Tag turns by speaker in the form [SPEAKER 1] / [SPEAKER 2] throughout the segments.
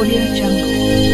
[SPEAKER 1] Audio Jungle.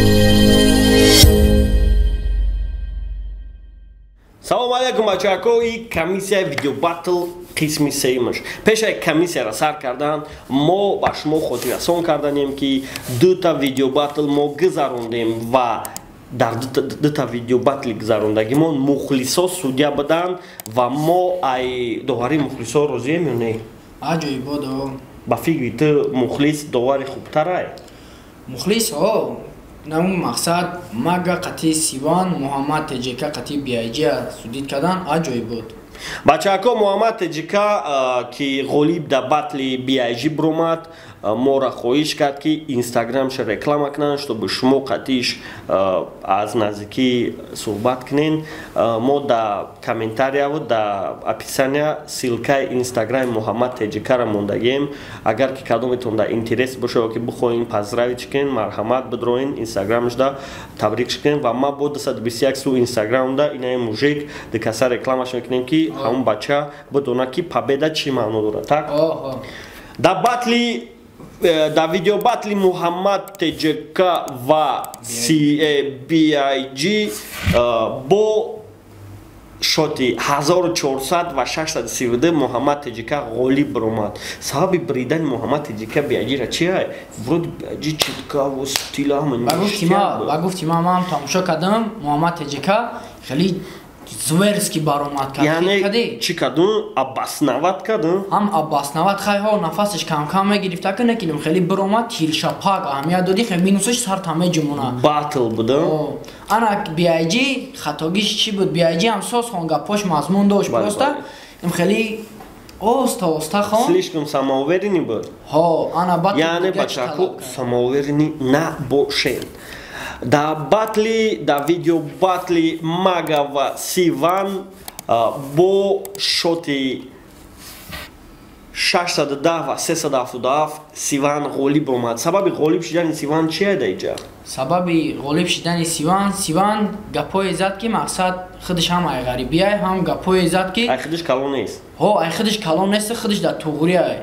[SPEAKER 2] Салом алейкум бачаҳо, ин комиссияи видео батл қисми сеюмаш. Пешаи комиссияро сар кардан, мо ба шумо хотиррасон карданем ки дута видео батл мо гузарондем ва дар дута видео батли гузарондагимон мухлисо судя будан ва мо ай довари мухлисо розием ё не?
[SPEAKER 3] Аҷоибодо.
[SPEAKER 2] Ба фикри ту мухлис довари хубтарай?
[SPEAKER 3] Мухлис намун мақсад мага қати Сиван Муҳаммад Теҷика қати биайҷия судид кардан аҷоибод.
[SPEAKER 2] Бачаҳо, Муҳаммад Теҷика ки ғолиб дар батли биайҷи биромад, моро хоҳиш кард ки инстаграмша реклама кунанд, чтобы шумо қатиш аз наздикӣ суҳбат кунен. Мо дар комментарияву дар описания силкаи инстаграми Муҳаммад Теҷикаро мондагем. Агар ки кадометон дар интерес боша ки бихоҳен поздравиш кунен, марҳамат бидроен инстаграмашда табрик кунен ва ма бо 221 су инстаграмда инаи мужик дикаса рекламаш мекунем ки ҳамон бача бидона ки победа чӣ маъно дорад. Так? Дар батли дар видео батли Муҳаммад Теҷика ва BIG бо шоти 1400 ва 632 Муҳаммад Теҷика ғолиб биромад. Сабаби бридани Муҳаммад Теҷика биайҷиро чиай? Вроди биайҷи читка ва стила
[SPEAKER 3] ба гуфти ман тамошо кардам, Муҳаммад Теҷика хеле зверски баромад кард.
[SPEAKER 2] Яъне чӣ кардун? Аббаснават кардун?
[SPEAKER 3] Ҳам аббаснават хайҳо нафасаш кам мегирифта ки некилим хеле биромад тиршапак аҳамият доди хеле минусаш сар таме ҷумуна.
[SPEAKER 2] Батл буда?
[SPEAKER 3] Ана биайҷи хатогиш чӣ буд? Биайҷи ҳам соз хон гапош мазмун дошт просто им хеле оста хон.
[SPEAKER 2] Слишком самоуверенный буд?
[SPEAKER 3] Ана батл
[SPEAKER 2] яъне бачаҳо самоуверенный набошед. Дар батли, дар видео батли Мага ва Сиван бо шоти 610 ва 377 Сиван ғолиб омад. Сабаби ғолиб шудани Сиван чие дар инҷа?
[SPEAKER 3] Сабаби ғолиб шудани Сиван гапое зад ки мақсад худаш ҳам ай ғарибиай, ҳам гапое зад ки
[SPEAKER 2] ай худаш калон нест.
[SPEAKER 3] Ай худаш калон нест, худаш дар туғриай.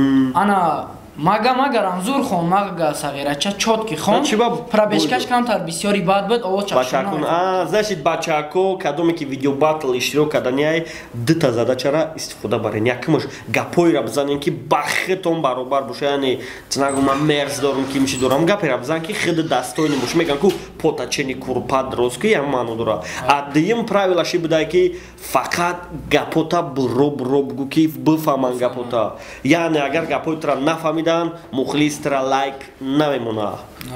[SPEAKER 3] Ана мага рамзур хон, мага сағирача чотки хон. Пробежкаш камтар бисёри бад буд, ово чашона.
[SPEAKER 2] Значит бачаҳо, кадоме ки видео батл иштирок карданиай, дута задачара истифода барен. Якмаш гапоиро бизанен ки ба худтон баробар боша, яъне нагӯ ман мерз дорам ки миши дорам, гаперо бизан ки худ дастойни бош. Меган ку потачени курпа дроз ки ям маъно дора. А дуюм правилаши будай ки фақат гапота роб гӯ ки бифаҳман гапота. Яъне агар гапоитро нафаҳмида мухлистра лайк намемона.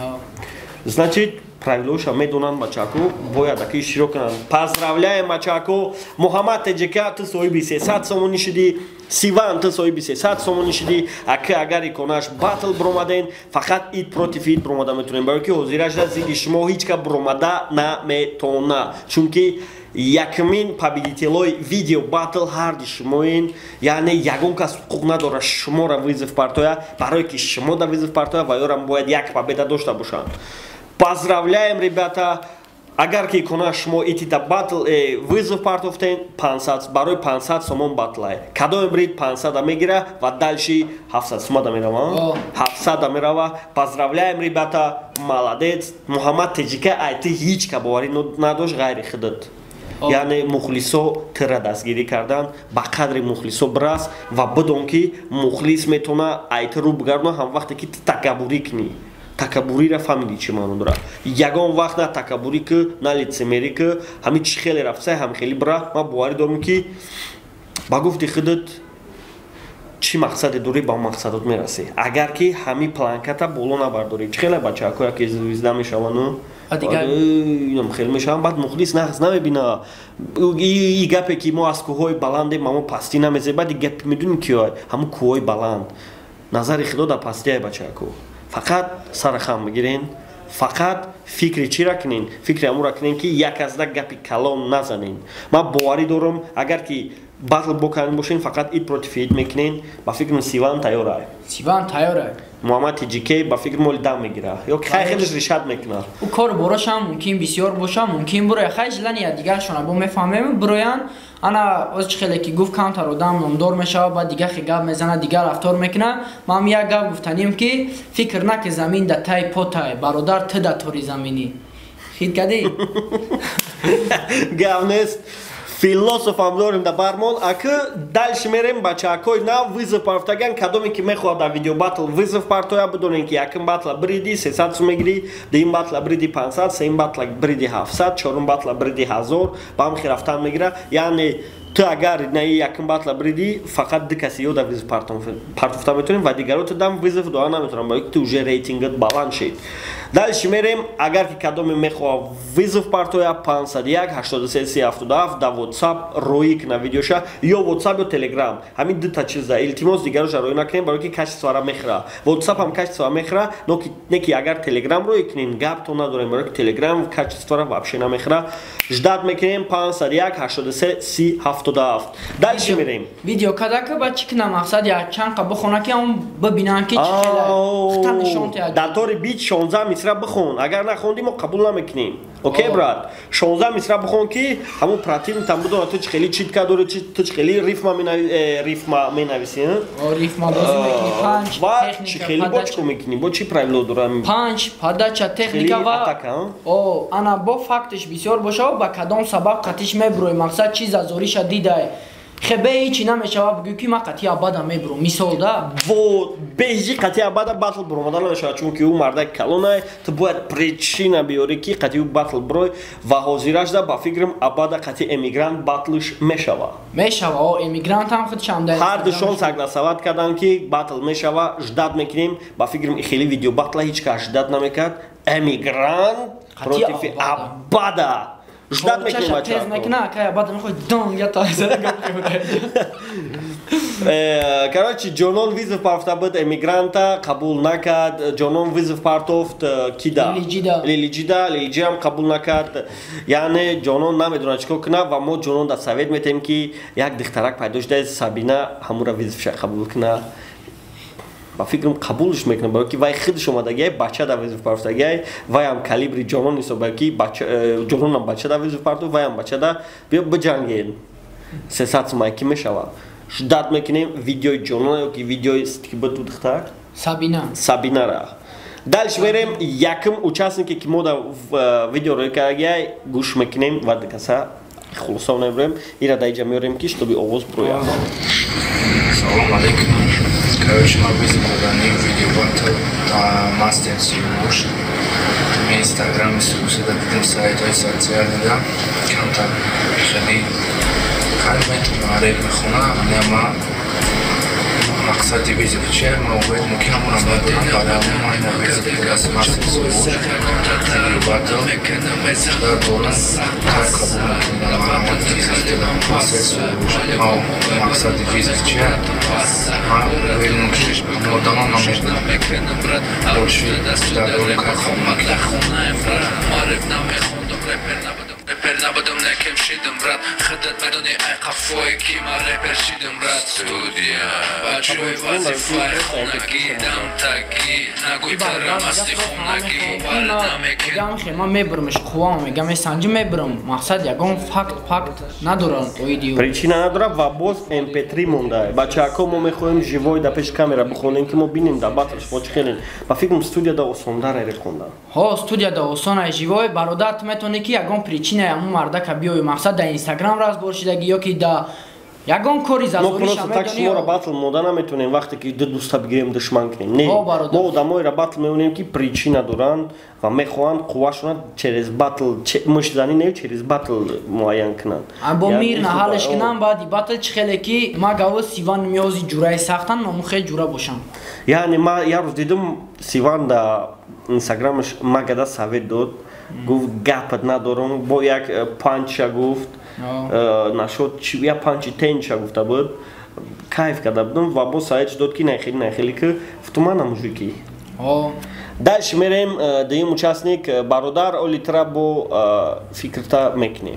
[SPEAKER 2] Значит, правилоша медонанд бачаҳо, бояд аки иштирок кунанд. Поздравляем бачаҳо. Муҳаммад Теҷика ту соҳиби 300 сомонӣ шудӣ. Сиван ту соҳиби 300 сомонӣ шудӣ. Аки агар иконаш батл биромаден, фақат ид против ид биромада метонем, барои ки ҳозирашда зидди шумо ҳеҷ ка биромада наметона. Чунки якмин победителои видео батл ҳарди шумоен, яъне ягон кас ҳуқуқ надорад шуморо вызов партоя, барое ки шумо да вызов партоя ва ёрам бояд як победа дошта бошанд. Поздравляем, ребята! Агар ки кона шумо итида батл вызов партофтен 500 барои 500 сомон батлай. Кадом брид 500 мегира ва дальши 700 сомада мерава. 700 мерава. Поздравляем, ребята! Молодец! Муҳаммад Теҷика айти ҳеҷ ка боварӣ надошт ғайри худат. Яъне мухлисо тира дастгирӣ кардан, ба қадри мухлисо бирас ва бидон ки мухлис метавона айтиро бигардона ҳам вақте ки такаббурӣ кунӣ. Такаббуриро фаҳмидӣ чӣ маъно дорад. Ягон вақт на такаббурӣ ки, на лицемерӣ ки, ҳамин чӣ хеле рафсай, ҳам хеле бира. Ман боварӣ дорам ки ба гуфти худат чӣ мақсаде дорӣ, ба мақсадот мерасӣ. Агар ки ҳамин планката боло набардорӣ. Чӣ хеле бачаҳо яке звезда мешавану? Хеле мешавам, баъд мухлис нағз намебина. И гапе ки мо аз кӯҳои баландем, мо пастӣ намезем. Баъд гапи медонем киёй? Ҳамун кӯҳои баланд. Назари худо дар пастиай бачаҳо. Фақат сара хам бигирен, фақат фикри чира кунен? Фикри ҳамуро кунен ки як азда гапи калон назанен. Ман боварӣ дорам, агар ки батл бокарден бошен, фақат ид против ид мекунен. Ба фикрам Сиван тайёрай.
[SPEAKER 3] Сиван тайёрай.
[SPEAKER 2] Муҳаммад Теҷика ба фикр моли дам мегира. Ё ки хай хелеш ришад мекунад.
[SPEAKER 3] У кор бораш ҳам мумкин бисёр боша, мумкин буроя. Хай жилани якдигаршона бо мефаҳмем, бироян ана оз чихеле ки гуфт камтар одам номдор мешава баъд дигар гап мезана дигар рафтор мекуна ман як гап гуфтаним ки фикр наки замин да тай потай бародар ты да тори замини хит кади
[SPEAKER 2] гап нест философам дорим да бармон ака дальше мерем бачакой на вызов партаган кадоме ки мехоҳад да видео батл вызов партоя бидонем ки якин батла бриди 300 сум мегири дуюм батла бриди 500 сеюм батла бриди 700 чорум батла бриди 1000 ба ҳам хирафтан мегира яъне ту агар наи якин батла бриди фақат ду каси ёда визов партофта метонем ва дигароти дам визов доа наметонам ба ту уже рейтингат баланд шид дальше мерем агар ки кадоме мехоҳа визов партоя 501 83 77 да whatsapp роик на видеоша ё whatsapp ё telegram ҳамин дута чиза илтимос дигароша роӣ накунем барои ки кашфисвара мехӯра whatsapp ҳам кашфисвара мехӯра не ки агар telegram роӣ кунем гапто надорем барои ки telegram кашфисвара вообще намехӯра ждат мекунем 501 83 77 дальше мерем
[SPEAKER 3] видео кадака ба чӣ кунам мақсад якчанд қа бихона ки он бибинанд ки чӣ хеле хта нишонта
[SPEAKER 2] датори бит 16 мисра бихон агар нахонди мо қабул намекунем окей брат 16 мисра бихон ки ҳамун противнитам бидона ту чӣ хели читка дори ту чӣ хели рифма менависи
[SPEAKER 3] рифма бозӣ мекунӣ панҷ
[SPEAKER 2] ва чӣ хели бо чӣ мекунӣ бо чӣ правило дорам
[SPEAKER 3] панҷ подача техника ва ана бо фактиш бисёр бошава ба кадом сабаб қатиш мебурои мақсад чӣ зазориша дидай хебе ҳичи намешава бигӯ ки ман қатъи абада мебурам мисол да
[SPEAKER 2] во беҳиҷи қатъи абада батл буромада намешавад чунки ӯ мардаки калонае ту бояд причина биёрӣ ки қатъи ӯ батл бурой ва ҳозираш да ба фикрам абада қатъи эмигрант батлш мешава
[SPEAKER 3] эмигрант ҳам худшам да
[SPEAKER 2] ҳар душон сагласават карданд ки батл мешава ждат мекунем ба фикрам хели видео батла ҳеҷ кас ждат намекард эмигрант против абада ждат мекунем бачаҳо
[SPEAKER 3] мекуна кай абада мехоҳи дон я таза
[SPEAKER 2] короче ҷонон визов партофта буд эмигранта қабул накард ҷонон визов партофт кида лилиҷи ҳам қабул накард яъне ҷонон намедонад чӣ кор кунад ва мо ҷонон да совет метем ки як духтарак пайдо шуда сабина ҳамура визовша қабул кунад ба фикрам қабулш мекунад барои ки вай худш омадагиай бача да визов партофтагиай вай ҳам калибри ҷонон ҳисоб ки ҷононам бача да визов партофт вай ҳам бача да биё биҷангед 300 сум ки мешава ждат мекунем видеои ҷонона ё ки видеои ки буд духтар сабинара дальше мерем якум участнике ки мо да видео роӣ кардагиай гӯш мекунем ва дикаса хулосо мебурем ира да иҷа меорем ки штоби оғоз бурояд
[SPEAKER 1] салом алейкум короче ма визов доданем видео батл мастер сиюш ми инстаграми сусида дидем сайтҳои социалида камтар хели метонам рейп мехонам ама мақсади визов чия ма уведем ки ҳамона мебурам барамай мо визов додас мастер сиюш видео батл дар дорам кар қабул мекунам мастер сиюш ма мақсади визов чия ма уведем ки ҳамон одама ма мебурам боши дар дорам кар қабул мекунам Репер набудем некем шидем, брат Хадат медони ай қафой ки ма репер шидем, брат Студия Бачой вазифай хонаги Дам таги Нагуй тарам асти хонаги Варда мекен
[SPEAKER 3] Ягам хема мебурмш хувам мегам санҷи мебурам мақсад ягон факт надорам видео
[SPEAKER 2] причина надора ва боз mp3 монда бачаҳако мо мехоҳем живой да пеши камера бихонем ки мо бинем да батлш мо чӣ хелем ба фикрам студияда осондаре рехонда
[SPEAKER 3] студияда осона живой бародар ту метавонӣ ки ягон причина ҳамун мардака биёи мақсад да инстаграм разбор шидагӣ ё ки да ягон кори зазориша
[SPEAKER 2] медонӣ мора батл мода наметонем вақте ки ду дӯста бигирем душман кунем не мо одамоеро батл меонем ки причина доранд ва мехоҳанд қуввашона через батл муштзанӣ не через батл муайян кунанд
[SPEAKER 3] бо мир на ҳалш кунам баъди батл чӣ хеле ки ма гава сиван миёзи ҷураи сахтан мо хеле ҷура бошам
[SPEAKER 2] яъне ма як рӯз дидум сиван да инстаграмаш магада совет дод гуфт гапат надорам бо як панча гуфт нашуд я панчи тенча гуфта буд кайф карда будам ва бо саид дод ки нахели ки фтумана мужики дальше мерем дуюм участник бародар олитра бо фикрта мекунем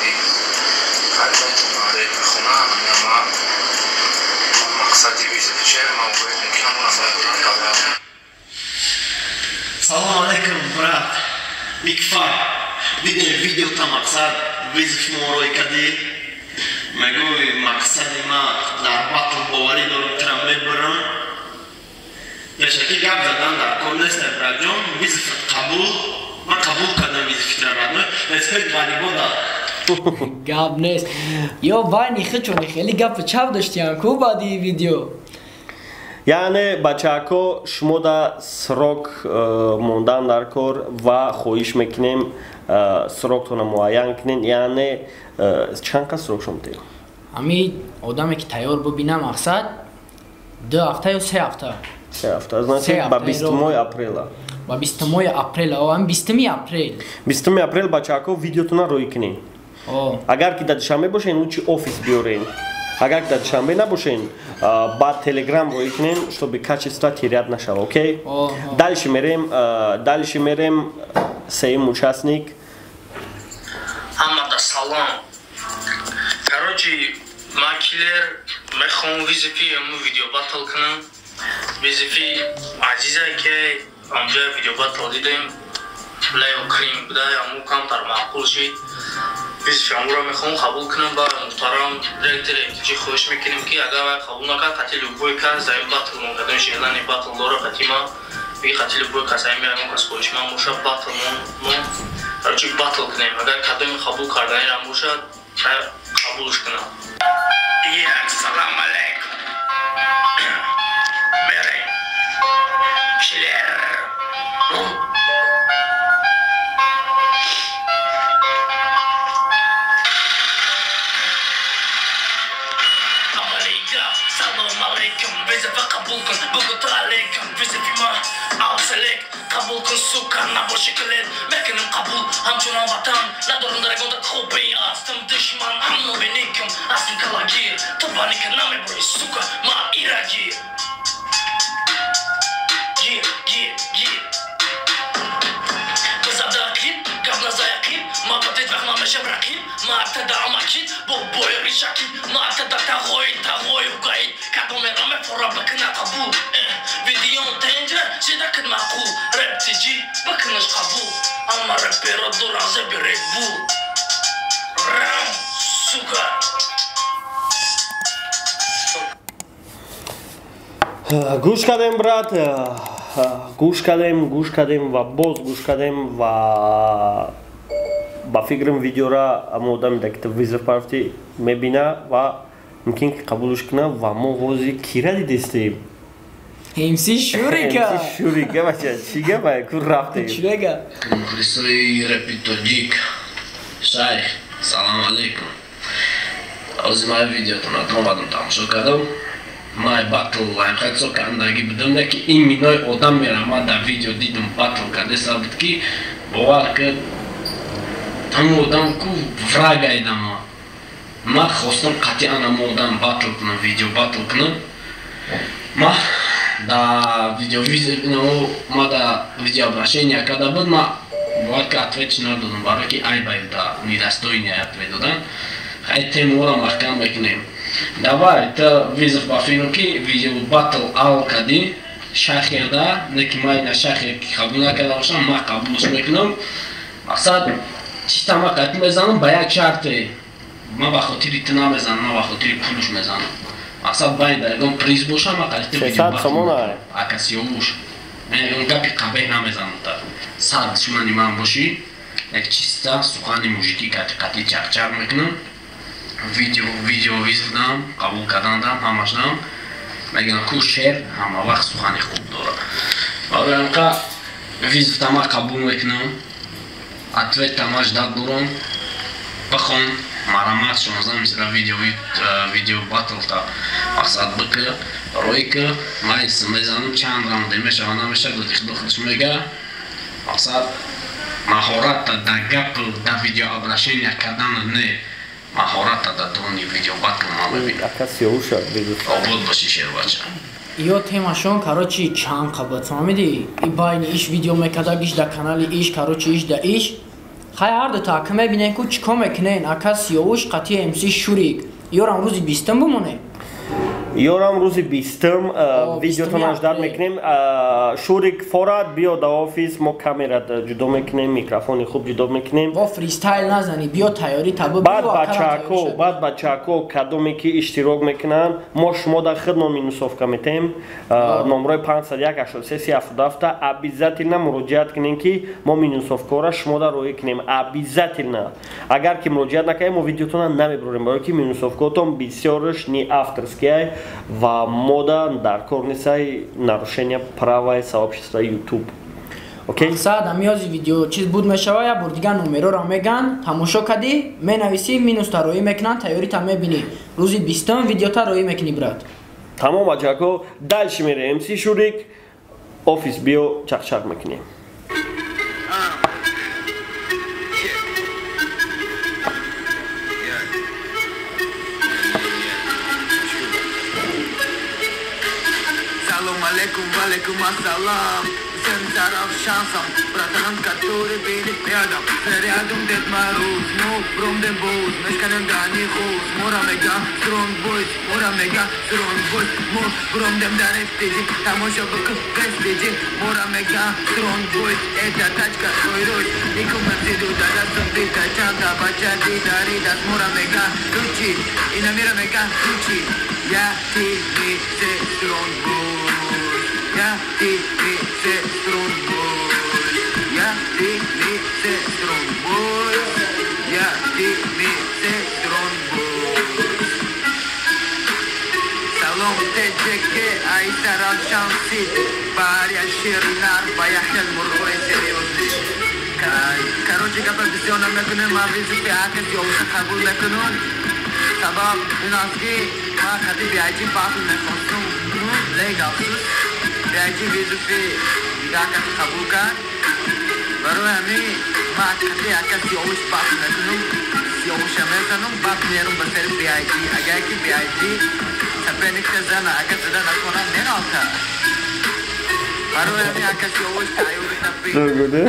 [SPEAKER 2] мақсади визов Welcome, брат. Big fan. Видели видеото мақсад визиф морой кади. Мегои мақсад ма дар батл бовари дорам мебарам. Пешаки гап задан дар комнест раҷон визиф қабул. Ман қабул кардам визиф раҷон. Респект валибода.
[SPEAKER 3] Гап нест. Ё байни хичони хели гап чав доштиям ку баъди видео.
[SPEAKER 2] Яъне бачаҳако шумо да срок мондан дар кор ва хоҳиш мекунем сроктона муайян кунен, яъне чанд қад срок шумо дем?
[SPEAKER 3] Ами одаме ки тайёр бубинам мақсад 2 ҳафта ё 3 ҳафта.
[SPEAKER 2] 3 ҳафта, значит ба 20 апрела.
[SPEAKER 3] Ба 20 апрела, ами 20 апрел.
[SPEAKER 2] 20 апрел бачаҳако видеотона роӣ кунем. Агар ки дар душанбе бошен, лучи офис биёрен. Агар ки дар душанбе набошен, ба телеграм роӣ кунен, чтобы качество теряд нашава, окей? Дальше мерем сеюм участник.
[SPEAKER 4] Ҳаммада салом. Короче, ман киллер мехоҳам визифи ҳамун видео батл кунам. Визифи азиза ки онҷо видео батл дидем. Лео Крим буда, ҳамун камтар маъқул шид. визифи ҳамунро мехоҳам қабул кунам ба муҳтарам директор ҷи хоҳиш мекунем ки агар вай қабул накард қатъи любой кас за ин батл монкардани шеълани батл дора қатъи ма биги қатъи любой кас ами ягон кас хоҳишманд бошад батл мо короче батл кунем агар кадоми қабул карданирам бошад қабулш кунам. Салом алейкум. Мерем киллер. Салом алейкум, визифи қабул кун, бугуд алейкум, визифи ма авселек, қабул кун сука, набоши клет, мекунем қабул, ҳамчунон ватан, надорум дар ягон хуби, астам душман, аммо беникум, астам калагир, табаника намебурӣ сука, ма ирагир. Гир. Бизада aqib, gap naza yaqib, muhabbat vaqma mashab raqib, ma'tada amakid, boy rishakid, ma'tada tag'oy uqaid, kadome rame fora bakna qabul. Video tenja, shida kad maqul, rap tiji, baknash qabul, amma rapero doraze Red Bull. Ram, suka.
[SPEAKER 2] Гӯш кардем, брат. Гӯш кардем ва боз гӯш кардем ва ба фикрам видеора ҳама одаме дар ки телевизор парафти мебина ва мумкин ки қабулш куна ва мо ҳозир кира дидистем?
[SPEAKER 3] MC Шурика
[SPEAKER 2] бача чӣ гапа ку рафтем?
[SPEAKER 3] Чурага
[SPEAKER 5] мухлисои репи тоҷик шайх салом алейкум. ҳозир ман видеотона омадам тамошо кардам. май батл лайфхайцо кардандаги будам ки ин минои одам мерам. ман дар видео дидам батл кардаеса буд ки бовар кард ҳамон одам ку враг айдам. ман хостам қатъиан ҳамон одам батл кунам, видео батл кунам. ман да видео обращение карда буд, ман бояд ки ответш надодам, барои ки айбай да недостойни ответ додан. хай темора маҳкам мекунем. давай та визов ба филм ки видео батл ал кади шайх ярда, не ки май на шайх ки қабул накарда бошам, ман қабулш мекунам. мақсад чиста ман қатъи мезанам ба як шарте. ман ба хотири ту намезанам, ман ба хотири пулуш мезанам. мақсад байда ягон приз боша, ман қатъи видео батл акасиёвуш. мен ягон гапи қабеҳ намезанам. та 100 душмани ман боши, як чиста сухани мужикӣ қатъи чақчақ мекунам. видео виздам, қабул карданам, ҳамаш дам. мегӯям ку шер ҳама вақт сухани хуб дорад. барои ҳамқа виздам ман қабул мекунам. ответ тамаш дад дорам. бахон марамат 16 мисра видео батлта мақсад бика ройка май мезанам чанд раунде мешава намешава дохилш мега. мақсад маҳоратта дар гап дар видео обращение кардан не, маҳоратта дар дони видео батл ма мебинам. обод боши шербача.
[SPEAKER 3] ё темашон короче чанд қабат фаҳмидӣ? И байни иш видео мекардаг, иш дар канали иш, короче иш да иш. хай ҳар дута ака мебинем ку чӣ кор мекунен? ака сиёвуш қатъи MC Шурик. ёрам рӯзи 20 бимонем.
[SPEAKER 2] Йорам рӯзи 20 видеотонаш дад мекунем. Шурик Форад биё да офис, мо камерат ҷудо мекунем, микрофони хуб ҷудо мекунем.
[SPEAKER 3] Во фристайл назани, биё тайёрӣ табу.
[SPEAKER 2] Баъд бачаҳко кадоме ки иштирок мекунанд, мо шумо дар хидмат минусовка метем. Номрои 501-83-77 обязательно муроҷиат кунем ки мо минусовкаро шумода роӣ кунем. Обязательно. Агар ки муроҷиат накунем, мо видеотона намебарем, барои ки минусовкаотон бисёрш не авторские ва мода дар кор несай нарушения права сообщества YouTube. Окей?
[SPEAKER 3] Саад амиёзи видео чиз буд мешава, я бор дигар номероро меган, тамошо кади, менависи, минуста роӣ мекунан, тайёрита мебини. Рӯзи 20 видеота роӣ мекунӣ брат.
[SPEAKER 2] Тамом аҷако, дальше мерем. MC Шурик, офис биё чақчақ мекунем.
[SPEAKER 6] Алейкум ассалам. Всем тарaf шансом, братан, который видит рядом. Рядом Дед Мороз, ну, промдем боз. Мешканем дани хоз, мора мега, strong boys, мора мега, strong boys. Мо промдем дани птизи, тамошо быкы престиджи. Мора мега, strong boys, это тачка, твой рой. Никому сиду, дада сумдита, чанта, бача, дита, ридас. Мора мега, ключи, и на мира мега, ключи. Я, ты, мы, все strong boys. Я, ты, мы, все strong boys. Я, ты, мы, все strong boys. Я, ты, мы, все strong boys. Салом, TJK, Айсара Шамсид. Баря Ширинар, Баяхел Мургой, серьезный. Короче, композиционно мекунем, а визу пиакет, ёлша кабул мекунем. Сабаб, у нас ки, ма хати биайчи пасу мекунем. Лейгавсус. بیایید ویزوفی دیگر قبول کرد برای همین ما کسی اکسی اوش باز نکنم سیاوش میزنم بعد میرم به سر بیایدی اگر کی بیایدی سپینی کزن اگر زدن نکنم ننالتا برای همین اکسی اوش تایوری نبی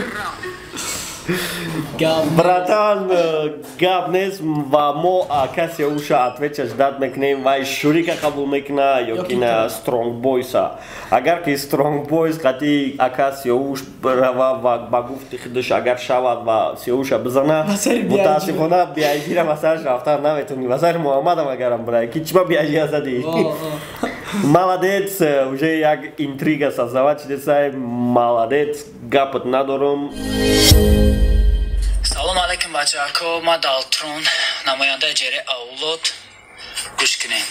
[SPEAKER 2] Братан, гапнес ва мо каси уша отвечаш дад мекунем ва Шурика қабул мекуна ё ки на Strong Boys-а. Агар ки Strong Boys қати акаси уш рава ва ба гуфти худаш агар шавад ва сиуша бизана мутаассифона биайдира ва сараш рафтар наметуни ва сари Муҳаммадам агарам бирай ки чима биайдия зади. Молодец, уже як интрига создавать десай, молодец, гапот надорум.
[SPEAKER 4] Салом алейкум бачаҳако, ма Далтрон, намояндаи ҷери авлод. Гӯш кунед.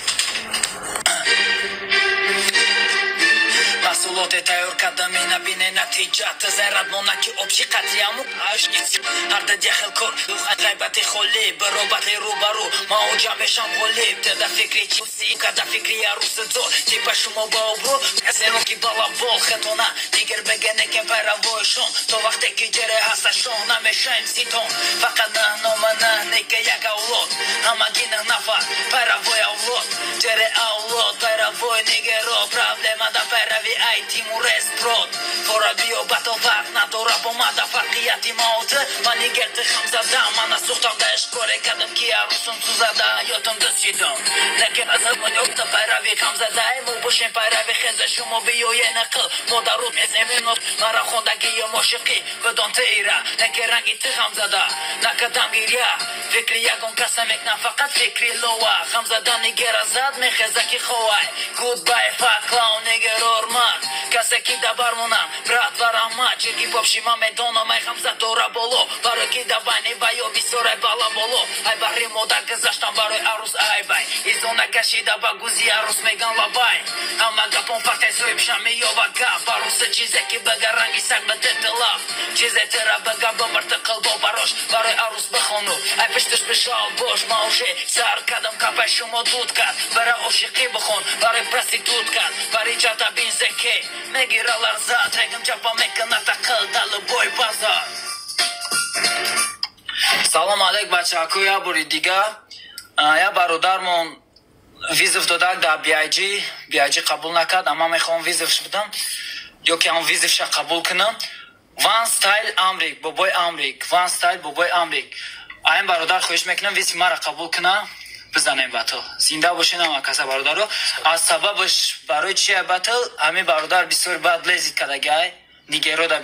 [SPEAKER 4] Масъулоте тайёр кардами набине натиҷат заррадмонаки обши қатъиаму ашниц ҳарда дяхелкор ғайбати холӣ баробати рӯбарӯ маоҷа мешам ғолиб теда фикри чиси када фикри арусидзор типа шумо ба обрӯ зеро ки балабол хетона дигар бегенекен пайравоишон то вақте ки ҷере ҳасташон намешаем ситон фақат номана неке як авлод ҳамаги нафар пайравои авлод ҷере авлод пайравои нигеро проблема да пайрави ай тимурез прод фора биё батл вақт надора бо мада фарқияти маота ман нигерти хам задам мана сухтамда эшкоре кардам ки арусум сузада ётам дастшидам лекин азамон ёфта пайрави хам задай мо бошем пайрави хеза шумо биёе нақл модаруд меземинот мара хондагиё мошиқӣ бидон тира лекин ранги ти хам зада накадам гиря фикри ягон каса мекна фақат фикри лоа хам зада нигера зад мехеза ки хоай гудбай факлаун нигерор ман касе ки дабармонам брат ва раҳмат чирки бобшима медонам ай хамза дора боло барои ки дабайни баё бисёрай бала боло ай баҳри модар гузаштам барои арус айбай изона кашида ба гузи арус меган лабай ҳама гапон фақат зӯибшам меёба гап аруса чизе ки бага ранги саг бедетилаб чизе тера бага бамартиқил бо барош барои арус бихону ай пиштиш бишал бош ма уже сар кардам капай шумо дуд кард бара ошиқӣ бихон барои проститут кард бари чата бинзеке мегира ларзат регам ҷапа мекана тақил да лубой базар. Салом алейк бачаҳако, я бори дигар я бародармон визов додак дар BIG қабул накард ама мехоҳам визовш бидам ё ки ҳам визовша қабул кунам One Style Amrik бобои Амрик One Style бобои Амрик аин бародар хоҳиш мекунам визи мара қабул кунам
[SPEAKER 7] بزنیم باتل زنده باشین هم کسا برادرو از سببش برای چیه باتل همه برادر بسیار بد لیزید کدگای نیگرو دا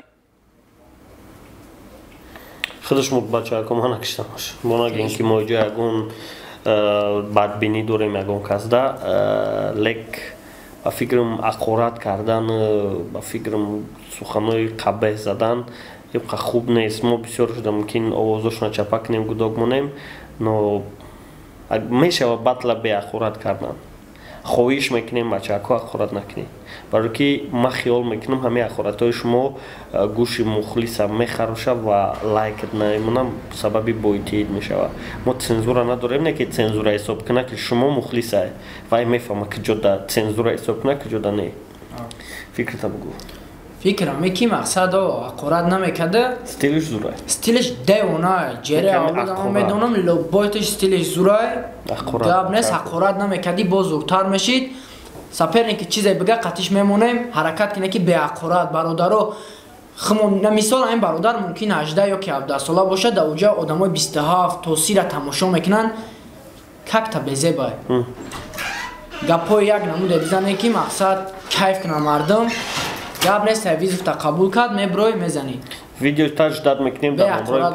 [SPEAKER 2] خودش متبچه اکم ها نکشتن باشه بناگه که ما اینجا اگون بدبینی داریم اگون کس ده لک با فکرم اقورت کردن با فکرم سخنوی قبه زدن یبقى خوب نیست ما بسیار شده ممکن آوازشون چپا کنیم گداگ مونیم نو میشه بطل به اقورت کردن خواهیش میکنیم بچه اکو اقورت نکنیم برای که ما خیال میکنم همه اقورت های شما گوش مخلص هم میخروشه و لایک نمیمونم سببی بایتید میشه ما چنزوره نداریم نه که چنزوره حساب کنه که شما مخلصه و میفهمه که جدا چنزوره حساب کنه که جدا نه فکرت بگو
[SPEAKER 3] فکرم یکی مقصد اقورت نمیکده
[SPEAKER 2] استیلش زوره
[SPEAKER 3] استیلش دیونه جره آمدم میدونم لبایتش استیلش زوره گاب نیست اقورت نمیکدی باز زورتر میشید سپرنی که چیزی بگه قطعش میمونیم حرکت کنه که به اقورت برادرو خمون مثال این برادر ممکن 18 یا که 17 ساله باشه در اونجا آدمای 27 تا 30 را تماشا میکنن کاکتا بزه بای گپای یک نموده بزنه که مقصد کیف کنه مردم گاب نیست ویزیف قبول کرد میبروی میزنی
[SPEAKER 2] ویدیو تاج داد میکنیم در نمبر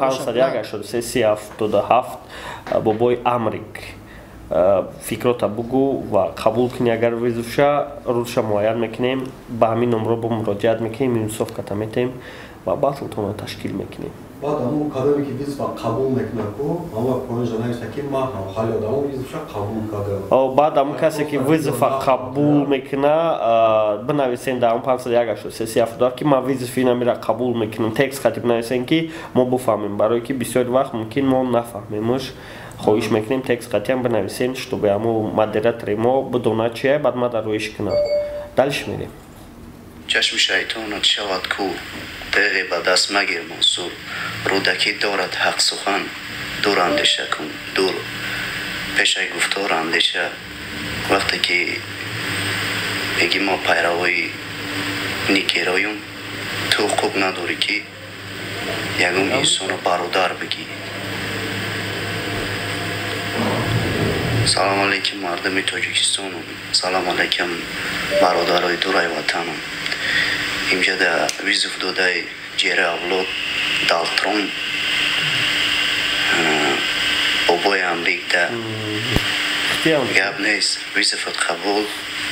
[SPEAKER 2] 583 بابای امریک فکرات بگو و قبول کنی اگر ویزیف شا روزش معاین میکنیم با همین نمبر با مراجعت میکنیم یونسوف کتا میتیم و باطلتون تشکیل میکنیم
[SPEAKER 8] بعد همون کدامی که ویزیف قبول میکنه کو اما پروژه نوشته که ما حالی آدمو ویزیف شا قبول کرده
[SPEAKER 2] او بعد همون کسی که ویزیف قبول میکنه بنویسین در اون 583 که ما ویزیف نمیره قبول میکنم تکست خطی بنویسین که ما بفهمیم برای که بسیار وقت ممکن ما نفهمیمش خواهش میکنیم تکست خطی هم بنویسین شتوبه همون مدیرتر ما بدونه چیه بعد ما در رویش کنه دلش میریم
[SPEAKER 9] چشم شیطانت شود کور دقیقه به دست مگیر منصور رودکی دارد حق سخن دور اندیشه کن دور پیش گفتار اندیشه وقتی که بگی ما پیروی نیگراییم تو خوب نداری که یکم انسان رو برادر بگی سلام علیکم مردم تاجیکستان سلام علیکم برادرای دورای وطنم اینجا در ویزیف داده جیره اولاد دالترون بابای امریک در گب نیست ویزیفت قبول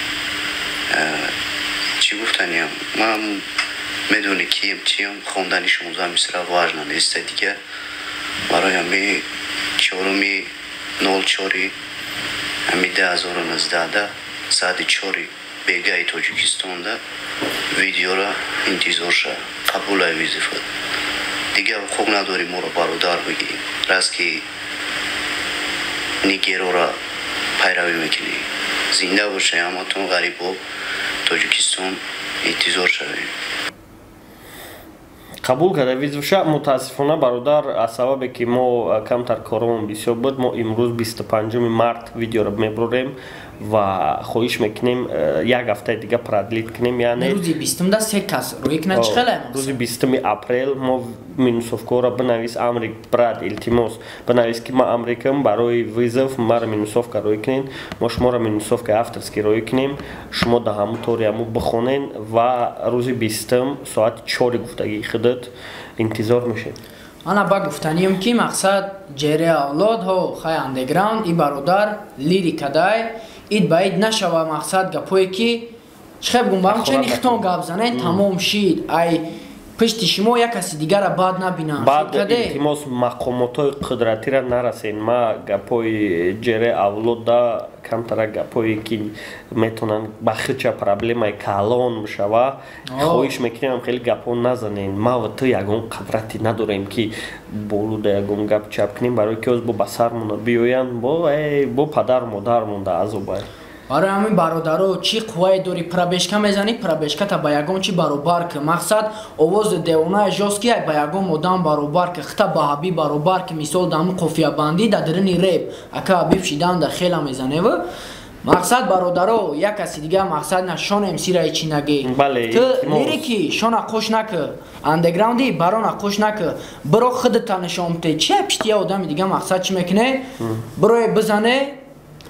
[SPEAKER 9] چی گفتنیم من میدونی کیم چیم خوندنی 16 مصر واجنه نیست دیگه برای همی چهارمی 04 همی 2019 ساعت 4 بگه تاجیکستان ده ویدیو را انتظار شد قبول های ویزیفت دیگه خوب نداری ما را برادر بگی راست که نیگرو را پیروی میکنی زنده باشه اما تو غریب و تاجیکستان انتظار شوی
[SPEAKER 2] قبول کرده ویزوشا متاسفانه برادر از سببی که ما کمتر کارمون بسیار بود ما امروز 25 مارت ویدیو رو میبریم و خواهش میکنیم یک هفته دیگه پردلیت کنیم یعنی
[SPEAKER 3] روزی 20 ده 3 کس روی یک نچخله
[SPEAKER 2] روزی 20 اپریل ما مینوسوفکو را بنویس امریک براد التیموس بنویس که ما امریکم برای ویزوف ما را مینوسوفکا روی کنین ما شما را مینوسوفکا افترسکی روی کنیم شما ده همون طوری همون بخونین و روزی 20 ساعت 4 گفتگی خودت انتظار میشه
[SPEAKER 3] انا با گفتنیم که مقصد جره اولاد ها خیلی اندگراند ای برادر لیری کدای اید باید نشوه مقصد گپوی که چخب گم با همچنین اختان گپ زنین تمام شید ای پشت شما یک کسی دیگر را بعد نبینم
[SPEAKER 2] بعد التماس مقامات های قدرتی را نرسین ما گپوی جره اولاد دا کمتر گپوی که میتونن بخیچه پرابلم کلان بشوه خواهش میکنیم خیلی گپون نزنین ما و تو یکم قدرتی نداریم که بولو دا یکم گپ چپ کنیم برای که از با بسرمون بیوین با پدر مادرمون دا ازو باید
[SPEAKER 3] برای همین برادرو چی قوی داری پرابشکا میزنی پرابشکا تا با یگم چی برابر که مقصد آواز دیونه جاست که با یگم آدم برابر که خطا با حبی برابر که مثال دام قفیه بندی در درنی ریب اکا حبیب شیدن در خیلی میزنه و مقصد برادرو یک کسی دیگه مقصد نشان امسی رای چی نگی تو لیری که شان خوش نکه اندگراندی بران خوش نکه برو خودت نشان بده چه پشتی آدم دیگه مقصد چی میکنه بروی بزنه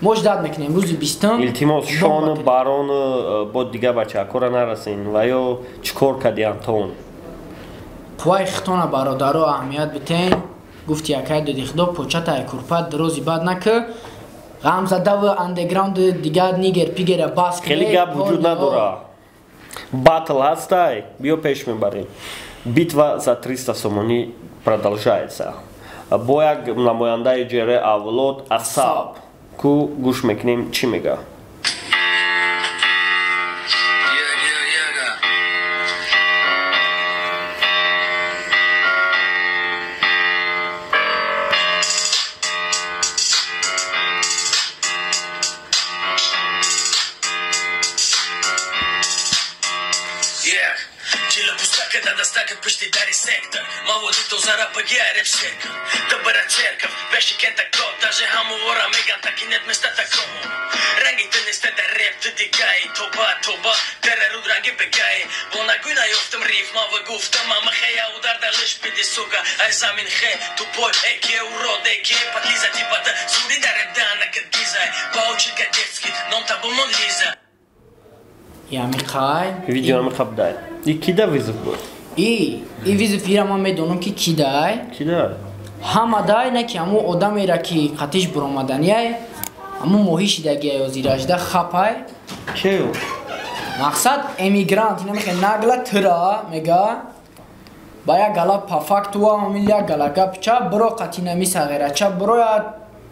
[SPEAKER 3] مجدد میکنیم روزی 20
[SPEAKER 2] التماس شان باران با دیگه بچه کورا نرسین و یا چکار کردی انتون
[SPEAKER 3] قوای خطان برادرها اهمیت بتین گفتی یکی دو دیخدا پوچت های کرپت دروزی بد نکه غم زده و اندگراند دیگه نیگر پیگر باس
[SPEAKER 2] خیلی گپ وجود نداره باتل هستای بیا پیش میبریم битва за 300 сомонӣ продолжается бо як намояндаи ҷере авлод асаб ку гӯш мекунем чӣ мега видео мехабдай и кида визов буд
[SPEAKER 3] и визов ира ман медонам ки кидай ҳамадай не ки ҳаму одамера ки қатиш буромаданияй ҳаму моҳишидагия зиражда хапай
[SPEAKER 2] кеё
[SPEAKER 3] мақсад эмигрант намехе нагла тыра мега ба як гала пафактуа ҳамилия галага пича биро қатинами сағирача бироя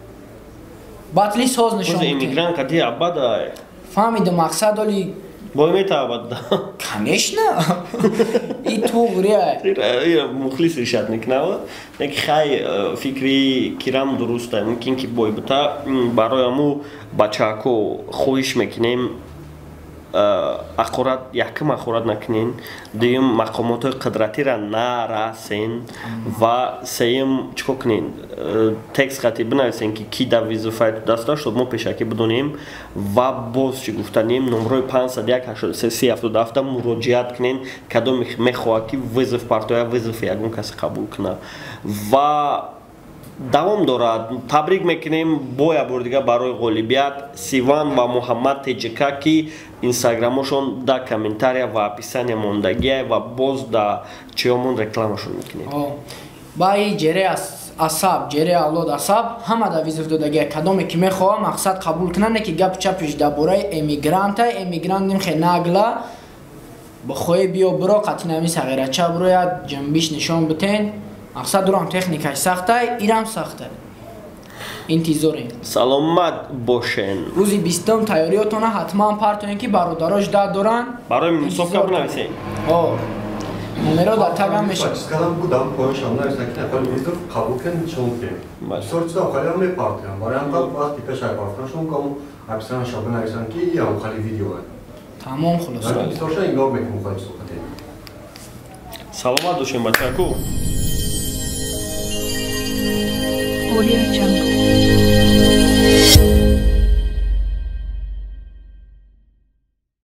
[SPEAKER 3] батли соз нишон
[SPEAKER 2] эмигрант кати абадай
[SPEAKER 3] фаҳмида мақсад оли
[SPEAKER 2] бометаабадда
[SPEAKER 3] конечно и туғрия
[SPEAKER 2] мухлис ришад мекунава як хай фикри кирам дурустай мумкин ки бой бута барои ҳаму бачаако хоҳиш мекунем ақорат якм ақорат накунен дуюм мақомотҳои қудратиро нарасен ва сеюм чӣ кор кунен текст хати бинависен ки ки да визуфай даст дошт мо пешакӣ бидонем ва боз чӣ гуфтанем номрои 501-83-77 муроҷиат кунен кадом мехоҳад ки визуф партоя визуфи ягон касе қабул кунад ва давом дорад табрик мекунем бо як бор дига барои ғолибият сиван ва муҳаммад теҷика ки инстаграмошон да комментария ва описания мондагия ва боз да чиёмон рекламашон мекунем
[SPEAKER 3] баи ҷере асаб ҷере авлод асаб ҳама да визуф додагия кадоме ки мехоҳа мақсад қабул кунад не ки гап чапиш да бораи эмигранта эмигрант нимхе нагла бихоҳи биё биро қатинами сағирача бирояд ҷанбиш нишон битен мақсад дурам техникаш сахтай ирам сахтай интизорем
[SPEAKER 2] саломат бошен
[SPEAKER 3] рӯзи 20 тайёриётона ҳатман партоен ки бародарош да доран
[SPEAKER 2] барои мусофиқа бинависем
[SPEAKER 3] номеро дар тагам мешавад
[SPEAKER 8] чизкадам будам поишам нависам ки нафар визов қабул кунед нишон кунем сорчида охалиам мепартиам барои ҳамқа вақти пешай партиам шумо кому описаниашо бинависам ки ия охали видеоа
[SPEAKER 3] тамом хулоса
[SPEAKER 8] истоша ингор мекунем хоҳи сухатем
[SPEAKER 2] саломат бошем бачаку
[SPEAKER 10] Audio Jungle.